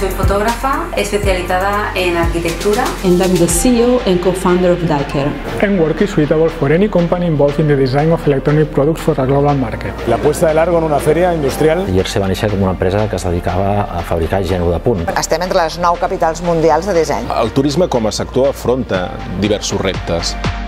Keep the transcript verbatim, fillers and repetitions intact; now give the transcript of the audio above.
soy fotógrafa especializada en arquitectura. And I'm the C E O and co-founder of Daiker. And work is suitable for any company involved in the design of electronic products for a global market. La puesta de largo en una feria industrial. Jersey va néixer com una empresa que es dedicava a fabricar gènere de punt. Estem entre les nou capitals mundials de disseny. El turisme com a sector afronta diversos reptes.